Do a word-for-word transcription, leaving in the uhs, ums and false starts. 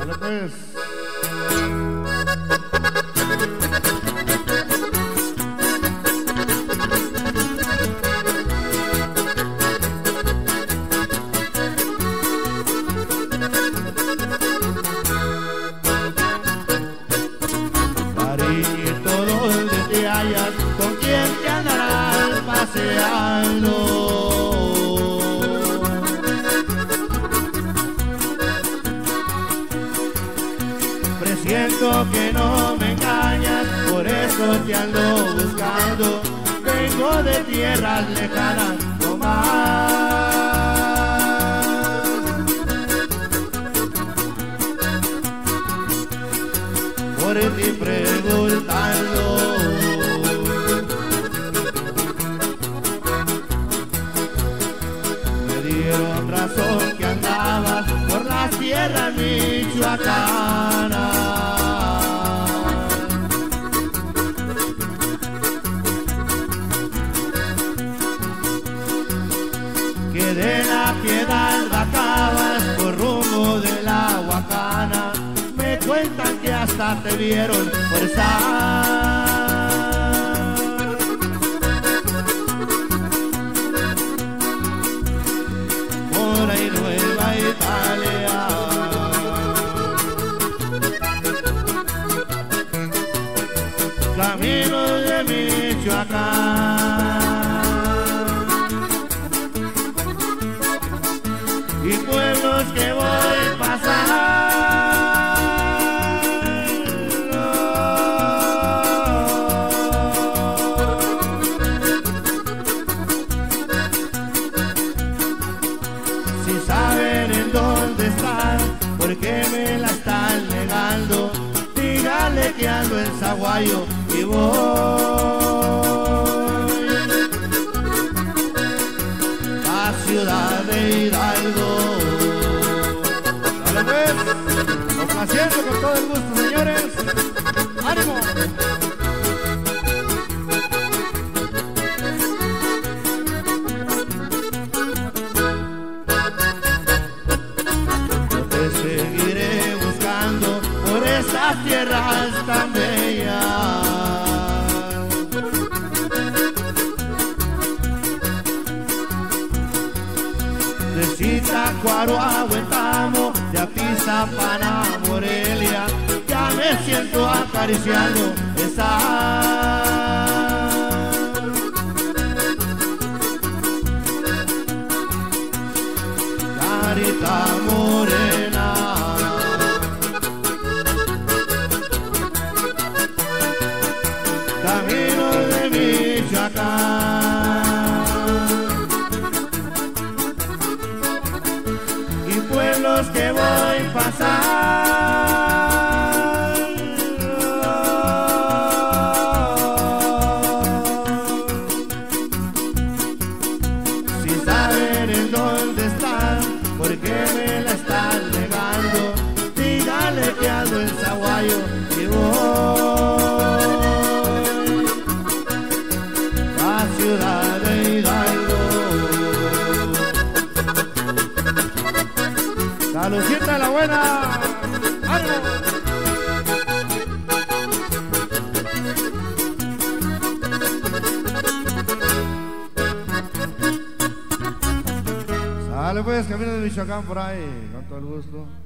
Dale pues. Cariñito, donde te hallas, con quién te andarás paseando. Presiento que no me engañas, por eso te ando buscando. Vengo de tierras lejanas, no más. Por ti preguntando. Me dieron razón que andabas por las tierras michoacanas. Que de la Piedad bajabas por rumbo de la Huacana. Me cuentan que hasta te vieron forzar. Por ahí Nueva Italia. Caminos de Michoacán. Y pueblos que voy pasando. Si saben en dónde están, ¿por qué me la están negando? Dígale que ando en Zaguayo y voy a Ciudad de Hidalgo. Dale pues. Complaciendo con todo el gusto, señores. ¡Ánimo! Yo te seguiré buscando por esas tierras tan bellas. De Zitácuaro a Huetamo, de Atizapán a Morelia, ya me siento acariciando esa carita morena. Camino de Michoacán. Y pueblos que voy pasando. Si saben en dónde están, ¿por qué me la están negando? Dígale que ando en Zaguayo y voy a Ciudad de Hidalgo. ¡Saludcita la buena! ¡Ánimo! Sale pues, camino de Michoacán por ahí, con todo el gusto.